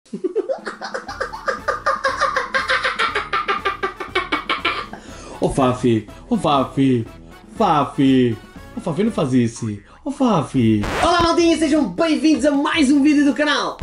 Oh Fafi, oh Fafi, Fafi, oh Fafi, não faz isso, oh Fafi. Olá maltinha, sejam bem-vindos a mais um vídeo do canal.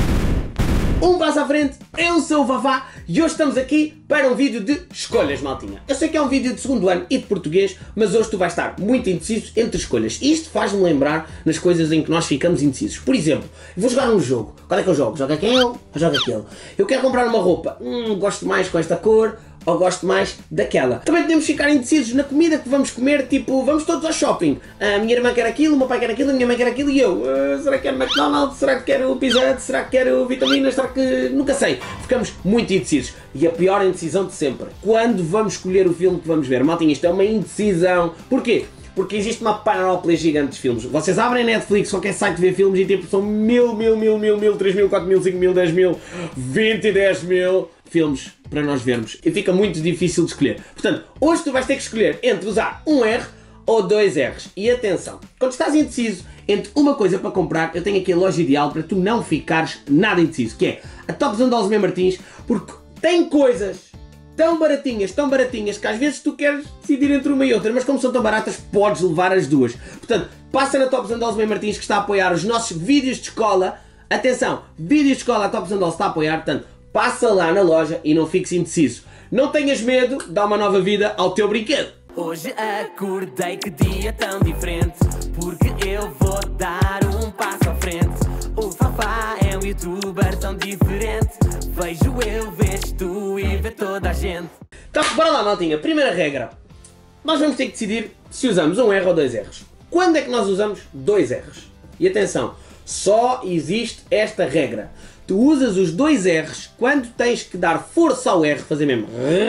Um passo à frente, eu sou o Fafá e hoje estamos aqui para um vídeo de escolhas, maltinha. Eu sei que é um vídeo de segundo ano e de português, mas hoje tu vais estar muito indeciso entre escolhas. Isto faz-me lembrar nas coisas em que nós ficamos indecisos. Por exemplo, eu vou jogar um jogo. Qual é que eu jogo? Jogo aquele ou jogo aquele? Eu quero comprar uma roupa. Gosto mais com esta cor ou gosto mais daquela. Também podemos ficar indecisos na comida que vamos comer, tipo, vamos todos ao shopping. A minha irmã quer aquilo, o meu pai quer aquilo, a minha mãe quer aquilo e eu. Será que quero McDonald's? Será que quero Pizza Hut? Será que quero vitaminas? Será que... nunca sei. Ficamos muito indecisos. E a pior indecisão de sempre, quando vamos escolher o filme que vamos ver. Maltinha, isto é uma indecisão. Porquê? Porque existe uma panóplia gigante de filmes. Vocês abrem Netflix, qualquer site de ver filmes e tipo, são 1000, 3000, 4000, 5000, 10000, 20 e 10.000 filmes para nós vermos. E fica muito difícil de escolher. Portanto, hoje tu vais ter que escolher entre usar um R ou dois R's. E atenção, quando estás indeciso entre uma coisa para comprar, eu tenho aqui a loja ideal para tu não ficares nada indeciso, que é a Top Zandals Martins, porque tem coisas tão baratinhas, que às vezes tu queres decidir entre uma e outra, mas como são tão baratas, podes levar as duas. Portanto, passa na Top Zandals Martins, que está a apoiar os nossos vídeos de escola. Atenção, vídeos de escola, a Top Zandals está a apoiar, portanto, passa lá na loja e não fiques indeciso. Não tenhas medo, dá uma nova vida ao teu brinquedo. Hoje acordei, que dia tão diferente, porque eu vou dar um passo à frente. O Fafá é um youtuber tão diferente, vejo eu, vês tu e vê toda a gente. Então, bora lá maltinha, primeira regra. Nós vamos ter que decidir se usamos um R ou dois R's. Quando é que nós usamos dois R's? E atenção, só existe esta regra. Tu usas os dois R's quando tens que dar força ao R, fazer mesmo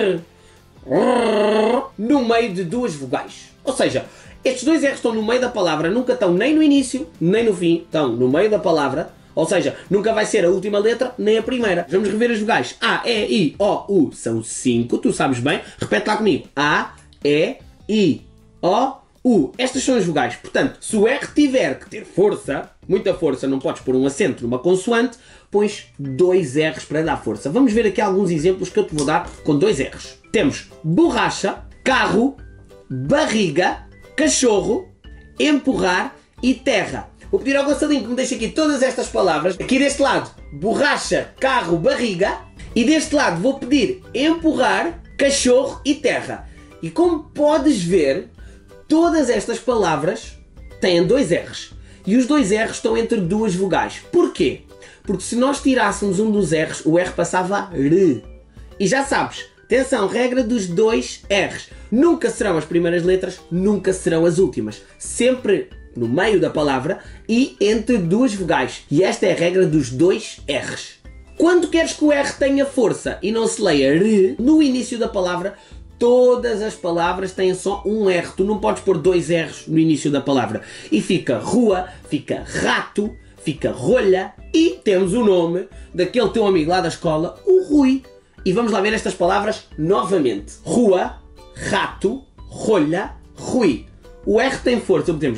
no meio de duas vogais. Ou seja, estes dois R's estão no meio da palavra, nunca estão nem no início, nem no fim, estão no meio da palavra. Ou seja, nunca vai ser a última letra, nem a primeira. Vamos rever as vogais. A, E, I, O, U. São 5, tu sabes bem. Repete lá comigo. A, E, I, O, U. Estas são as vogais. Portanto, se o R tiver que ter força, muita força, não podes pôr um acento numa consoante, pões dois R's para dar força. Vamos ver aqui alguns exemplos que eu te vou dar com dois R's. Temos borracha, carro, barriga, cachorro, empurrar e terra. Vou pedir ao Gonçalinho que me deixe aqui todas estas palavras. Aqui deste lado, borracha, carro, barriga. E deste lado vou pedir empurrar, cachorro e terra. E como podes ver, todas estas palavras têm dois R's. E os dois R's estão entre duas vogais. Porquê? Porque se nós tirássemos um dos R's, o R passava a R. E já sabes, atenção, regra dos dois R's. Nunca serão as primeiras letras, nunca serão as últimas. Sempre no meio da palavra e entre duas vogais. E esta é a regra dos dois R's. Quando queres que o R tenha força e não se leia R, no início da palavra, todas as palavras têm só um R. Tu não podes pôr dois R's no início da palavra. E fica rua, fica rato, fica rolha e temos o nome daquele teu amigo lá da escola, o Rui. E vamos lá ver estas palavras novamente. Rua, rato, rolha, Rui. O R tem força, obtemos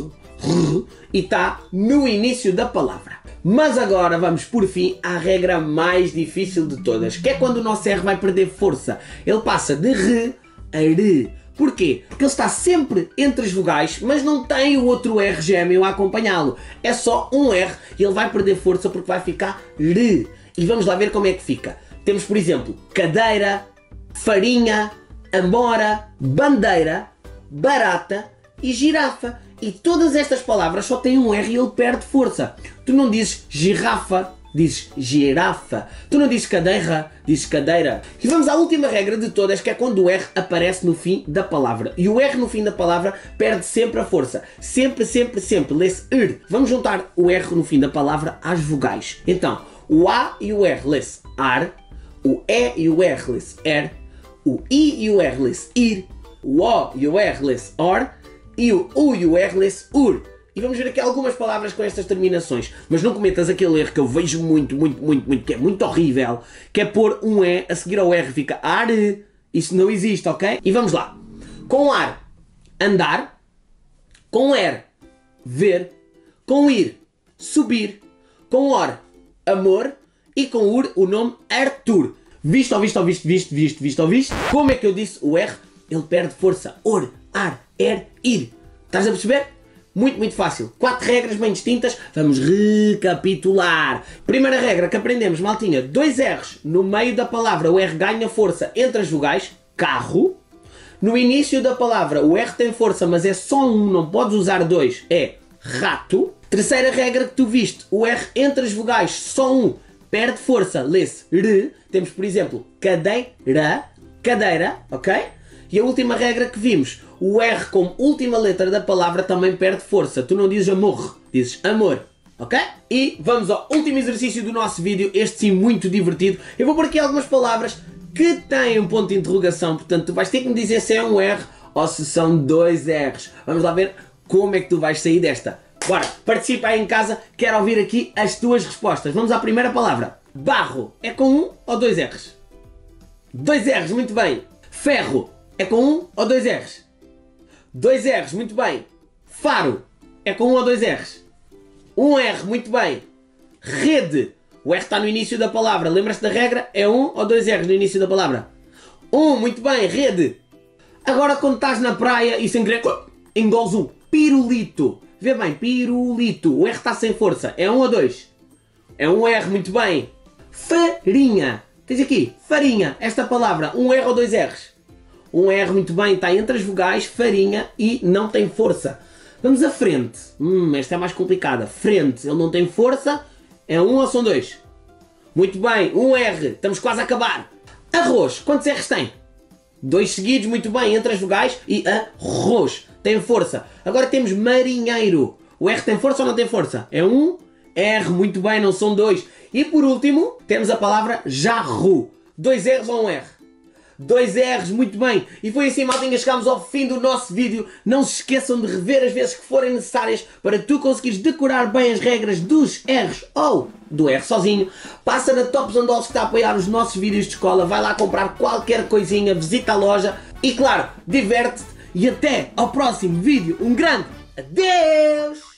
R e está no início da palavra. Mas agora vamos por fim à regra mais difícil de todas, que é quando o nosso R vai perder força. Ele passa de R a R. Porquê? Porque ele está sempre entre as vogais, mas não tem o outro R gêmeo a acompanhá-lo. É só um R e ele vai perder força porque vai ficar R. E vamos lá ver como é que fica. Temos, por exemplo, cadeira, farinha, amora, bandeira, barata e girafa. E todas estas palavras só têm um R e ele perde força. Tu não dizes girafa, dizes girafa. Tu não dizes cadeira, dizes cadeira. E vamos à última regra de todas, que é quando o R aparece no fim da palavra. E o R no fim da palavra perde sempre a força. Sempre, sempre, sempre. Lê-se R. Vamos juntar o R no fim da palavra às vogais. Então, o A e o R lê-se ar. O E e o R lê-se er. O I e o R lê-se ir. O O e o R lê-se or. E o U e o R lê-se ur. E vamos ver aqui algumas palavras com estas terminações. Mas não cometas aquele erro que eu vejo muito, que é muito horrível, que é pôr um E a seguir ao R, fica ar. Isso não existe, ok? E vamos lá. Com ar, andar. Com R, ver. Com ir, subir. Com or, amor. e com UR o nome Arthur. Visto? Como é que eu disse o R? Ele perde força. Or, ar, er, ir. Estás a perceber? Muito fácil. 4 regras bem distintas. Vamos recapitular. Primeira regra que aprendemos, maltinha. 2 R's no meio da palavra. O R ganha força entre as vogais. Carro. No início da palavra, o R tem força, mas é só um, não podes usar 2. É rato. Terceira regra que tu viste. O R entre as vogais, só um, perde força. Lê-se R. Temos, por exemplo, cadeira. Cadeira, ok? E a última regra que vimos. O R como última letra da palavra também perde força. Tu não dizes amor, dizes amor. Ok? E vamos ao último exercício do nosso vídeo. Este sim muito divertido. Eu vou por aqui algumas palavras que têm um ponto de interrogação. Portanto, tu vais ter que me dizer se é um R ou se são 2 R's. Vamos lá ver como é que tu vais sair desta. Bora, participa aí em casa. Quero ouvir aqui as tuas respostas. Vamos à primeira palavra. Barro. É com 1 ou 2 R's? 2 R's, muito bem. Ferro. É com 1 ou 2 R's? 2 R's, muito bem. Faro. É com 1 ou 2 R's? 1 R, muito bem. Rede. O R está no início da palavra. Lembra-se da regra? É 1 ou 2 R's no início da palavra? 1, muito bem. Rede. Agora quando estás na praia e sem querer engoles um. Pirulito. Vê bem, pirulito. O R está sem força. É 1 ou 2? É 1 R, muito bem. Farinha. Tens aqui, farinha. Esta palavra, 1 R ou 2 R's? 1 R, muito bem, está entre as vogais, farinha, e não tem força. Vamos à frente. Esta é mais complicada. Frente, ele não tem força. É 1 ou são 2? Muito bem, 1 R. Estamos quase a acabar. Arroz, quantos R's tem? 2 seguidos, muito bem, entre as vogais, e arroz. Tem força. Agora temos marinheiro. O R tem força ou não tem força? É 1 R, muito bem, não são 2. E por último, temos a palavra jarro. 2 R's ou 1 R? 2 R's, muito bem. E foi assim, maltinha, chegámos ao fim do nosso vídeo. Não se esqueçam de rever as vezes que forem necessárias para tu conseguires decorar bem as regras dos R's ou do R sozinho. Passa na Tops & Dolls que está a apoiar os nossos vídeos de escola. Vai lá comprar qualquer coisinha, visita a loja e, claro, diverte-te. E até ao próximo vídeo. Um grande adeus!